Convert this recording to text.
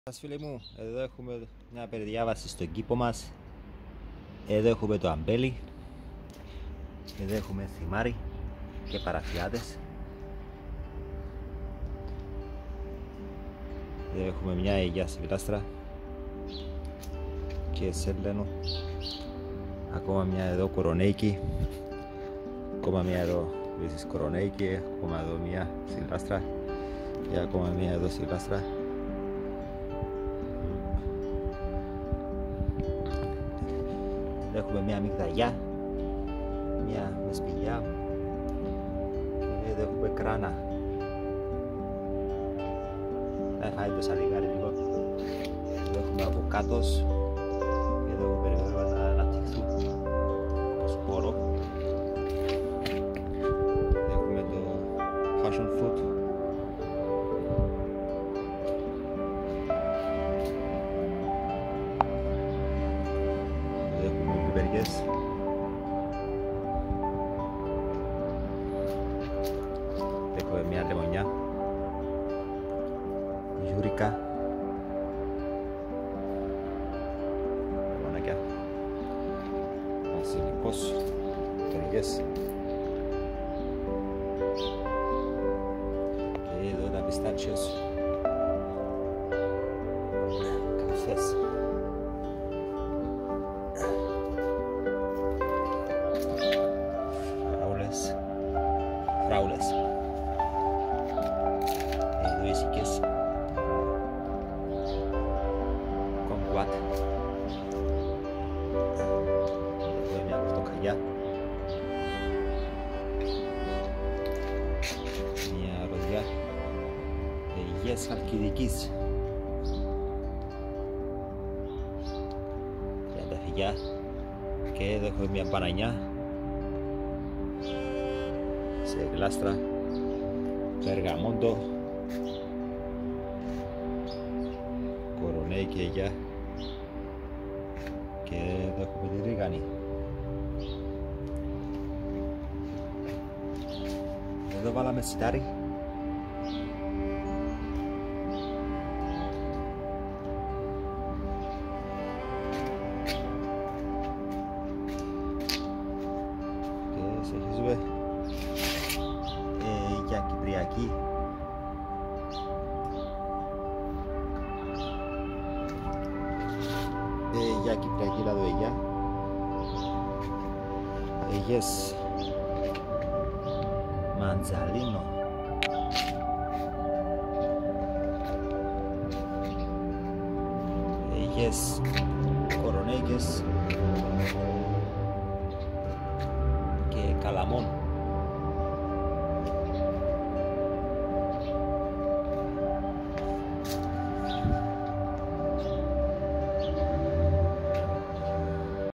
Σας φίλοι μου, εδώ έχουμε μια περιδιάβαση στον κήπο μας. Εδώ έχουμε το αμπέλι. Εδώ έχουμε θυμάρι και παραφιάδες. Εδώ έχουμε μια αιγιά σιλάστρα και σέλενο. Ακόμα μια εδώ κορονέικη. Ακόμα μια εδώ επίσης κορονέικη. Ακόμα εδώ μια σιλάστρα και ακόμα μια εδώ σιλάστρα. Έχουμε μια μυγδαλιά, μια μεσπηλιά και εδώ έχουμε κράνα. Θα φάει το σαλιγάρι λίγο. Εδώ έχουμε αβοκάτος και εδώ περιμένουμε να αναπτυχθούν το σπόρο. Εδώ έχουμε το passion fruit. Πιπεριές. Έχουμε μια λεμονιά, γιούρικα, λεμονάκια, βασιλικός, πιπεριές και εδώ τα πιστάτσιος, καφές. Φράουλες. Εδώ ήσυχες. Κομπουάτ. Εδώ μια πορτοκαλιά. Μια ροδιά. Αιγιές χαλκιδικής. Τριανταφυλλιά. Και εδώ έχουμε μια μπανανιά σε γλάστρα, περγαμόντο, κορονέικη αιγιά και εδώ έχουμε τη ρίγανη. Εδώ βάλαμε σιτάρι. Και συνεχίζουμε για κυπριακή. Για κυπριακή λαδοαιγιά. Αιγιές μαντζαλίνο. Αιγιές κορονέικες και καλαμόν.